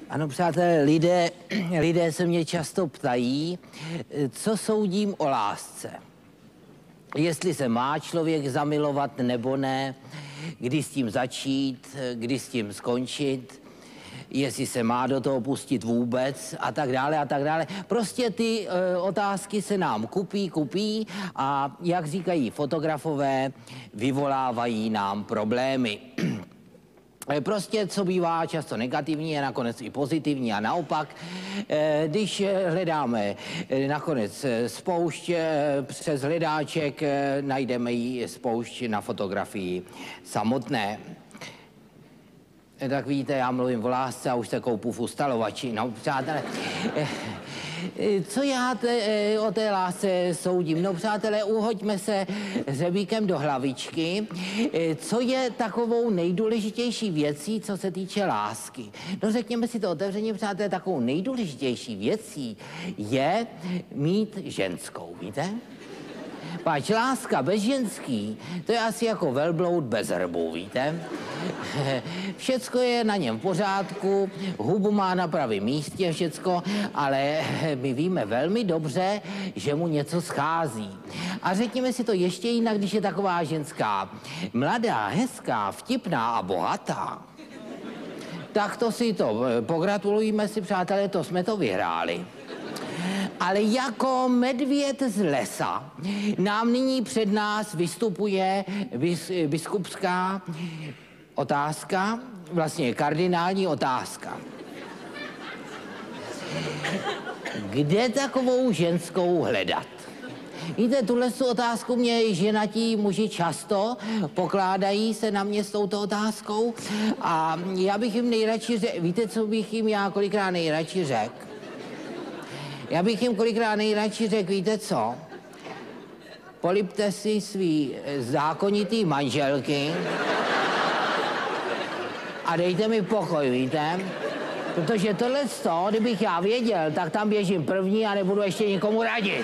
Ano, přátelé, lidé se mě často ptají, co soudím o lásce. Jestli se má člověk zamilovat nebo ne, kdy s tím začít, kdy s tím skončit, jestli se má do toho pustit vůbec a tak dále a tak dále. Prostě ty otázky se nám kupí a jak říkají fotografové, vyvolávají nám problémy. Prostě, co bývá často negativní, je nakonec i pozitivní a naopak. Když hledáme nakonec spoušť přes hledáček, najdeme ji spoušť na fotografii samotné. Tak víte, já mluvím o lásce a už se koupu v ustalovači. No, přátelé, co já o té lásce soudím? No, přátelé, uhoďme se hřebíkem do hlavičky. Co je takovou nejdůležitější věcí, co se týče lásky? No, řekněme si to otevřeně, přátelé, takovou nejdůležitější věcí je mít ženskou, víte? Páč láska bez ženský, to je asi jako velbloud bez hrbu, víte? Všecko je na něm v pořádku, hubu má na pravém místě, všecko, ale my víme velmi dobře, že mu něco schází. A řekněme si to ještě jinak, když je taková ženská mladá, hezká, vtipná a bohatá. Tak to si to, pogratulujeme si, přátelé, to jsme to vyhráli. Ale jako medvěd z lesa nám nyní před nás vystupuje biskupská otázka, vlastně kardinální otázka. Kde takovou ženskou hledat? Víte, tuhle otázku mě ženatí muži často pokládají se na mě s touto otázkou a já bych jim nejradši řekl, víte, co bych jim já kolikrát nejradši řekl? Já bych jim kolikrát nejradši řekl, víte co? Polipte si svý zákonitý manželky a dejte mi pokoj, víte? Protože tohle, kdybych já věděl, tak tam běžím první a nebudu ještě nikomu radit.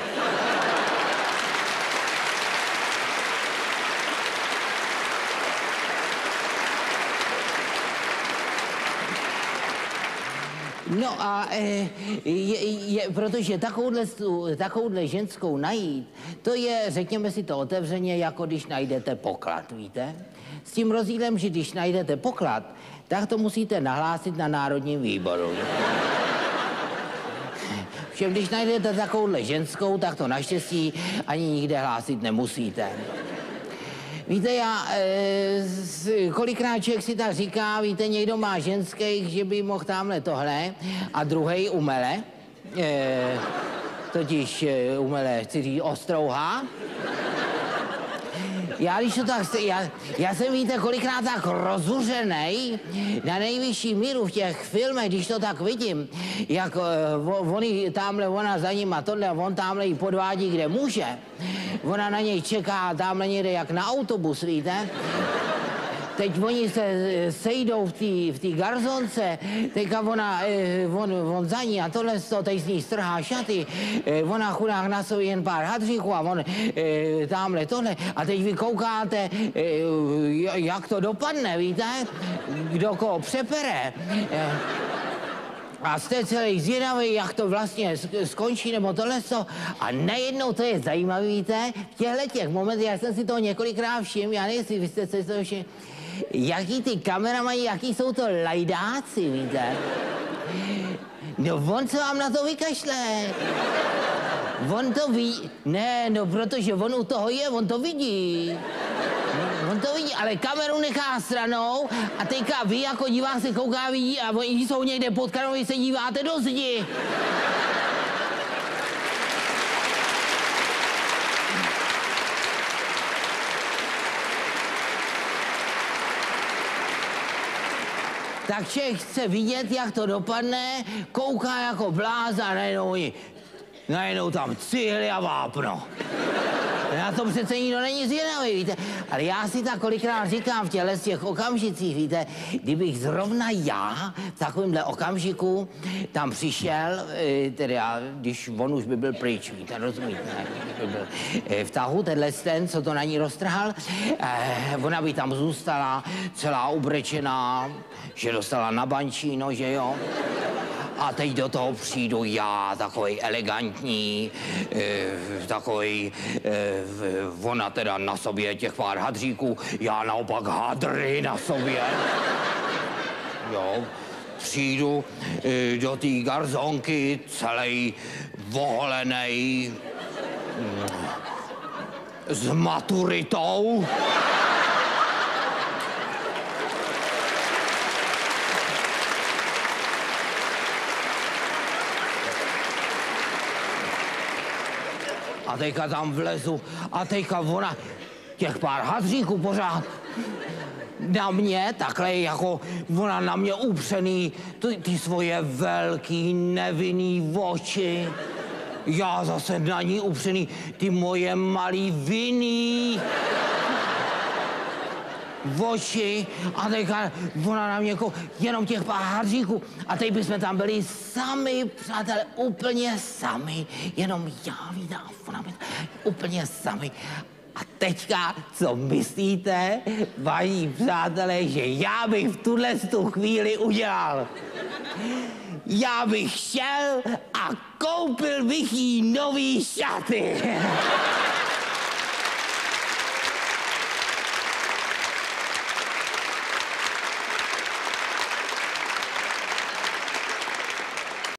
No a protože takovouhle ženskou najít, to je, řekněme si to otevřeně, jako když najdete poklad, víte? S tím rozdílem, že když najdete poklad, tak to musíte nahlásit na Národním výboru. Všem, když najdete takovouhle ženskou, tak to naštěstí ani nikde hlásit nemusíte. Víte, já kolikrát člověk si tak říká, víte, někdo má ženských, že by mohl tamhle tohle a druhej umele, totiž umele, chci říct, ostrouhá. Já když to tak, já jsem, víte, kolikrát tak rozuřenej na nejvyšší míru v těch filmech, když to tak vidím, jak ona za ním a tohle, on tamhle ji podvádí, kde může. Ona na něj čeká tamhle někde jak na autobus, víte? Teď oni se sejdou v té garzonce, teďka on za ní a tohle, teď z ní strhá šaty, ona chudák na sobě jen pár hadříků a on tamhle tohle. A teď vy koukáte, jak to dopadne, víte? Kdo koho přepere. A jste celý zvědavý, jak to vlastně skončí, nebo tohle. A najednou to je zajímavé, víte? V těch momentech, já jsem si toho několikrát všiml, já nevím, jestli vy jste se toho všiml, jaký ty kameramani, jaký jsou to lajdáci, víte? No on se vám na to vykašle. On to ví. Ne, no protože on u toho je, on to vidí. On to vidí, ale kameru nechá stranou a teďka vy jako divák se kouká, vidí a oni jsou někde pod kamerou, vy se díváte do zdi. Tak člověk chce vidět, jak to dopadne, kouká jako bláza a najednou tam cihly a vápno. Na to přece nikdo není zvědavý, víte. Ale já si tak kolikrát říkám v těchto těch okamžicích, víte, kdybych zrovna já v takovémhle okamžiku tam přišel, tedy já, když on už by byl pryč, víte, rozumíte, by byl v tahu, tenhle ten, co to na ní roztrhal, ona by tam zůstala celá ubrečená, že dostala na bančíno, že jo. A teď do toho přijdu já, takovej elegantní, takovej, ona teda na sobě těch pár hadříků, já naopak hadry na sobě. Jo, přijdu do té garzonky, celej voholenej, s maturitou. A teďka tam vlezu a teďka ona, těch pár hadříků pořád na mě, takhle jako ona na mě upřený, ty svoje velký nevinný oči. Já zase na ní upřený ty moje malý vinný oči. A teďka ona na mě jako jenom těch pár hadříků. A teď bychom tam byli sami, přátelé, úplně sami. Jenom já, víte, a ona by úplně sami. A teďka, co myslíte, vážení přátelé, že já bych v tu chvíli udělal? Já bych šel a koupil bych jí nový šaty.